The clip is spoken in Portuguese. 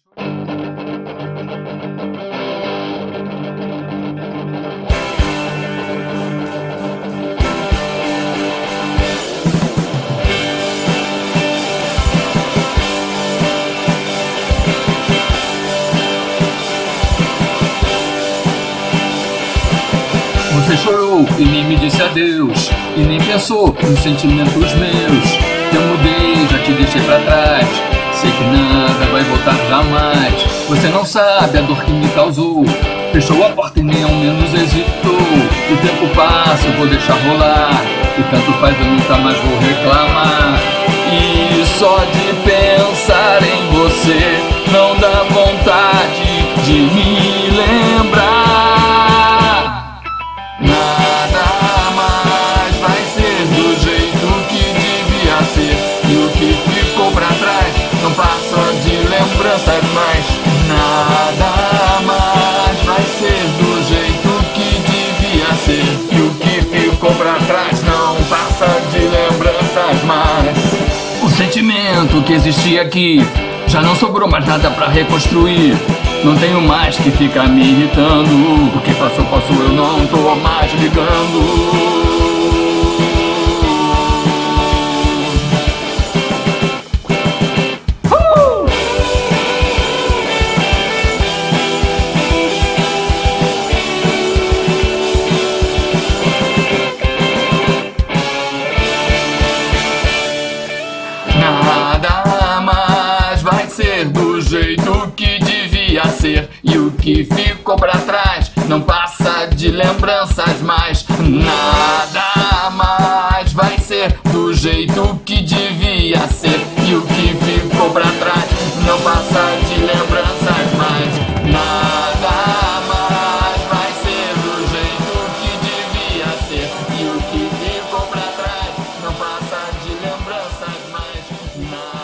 Você chorou e nem me disse adeus, e nem pensou nos sentimentos meus. Eu mudei, já te deixei pra trás, sei que nada vai voltar jamais. Você não sabe a dor que me causou, fechou a porta e nem ao menos hesitou. O tempo passa, eu vou deixar rolar, e tanto faz, eu nunca mais vou reclamar. E só de pensar em você não dá vontade de me lembrar. Nada mais vai ser do jeito que devia ser, e o que ficou pra trás não passa de lembranças mais. Nada mais vai ser do jeito que devia ser, e o que ficou pra trás não passa de lembranças mais. O sentimento que existia aqui já não sobrou mais nada pra reconstruir. Não tenho mais que ficar me irritando, o que passou, eu não tô mais ligando. Nada mais vai ser do jeito que devia ser, e o que ficou pra trás não passa de lembranças mais. Nada mais vai ser do jeito que devia ser, e o que ficou pra trás não passa de lembranças mais. Nada mais vai ser do jeito que devia ser, e o que ficou pra trás não passa de lembranças mais. Nada